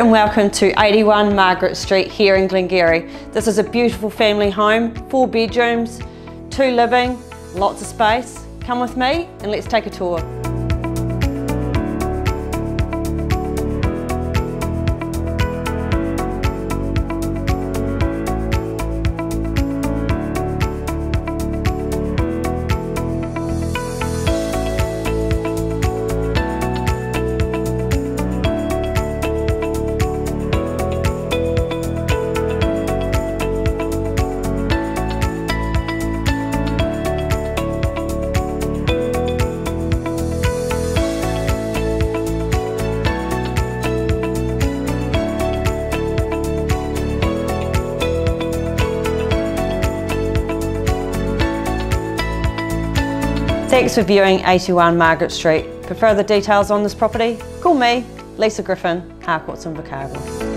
and welcome to 81 Margaret Street here in Glengarry. This is a beautiful family home, 4 bedrooms, 2 living, lots of space. Come with me and let's take a tour. Thanks for viewing 81 Margaret Street. For further details on this property, call me, Lisa Griffin, Harcourts Invercargill.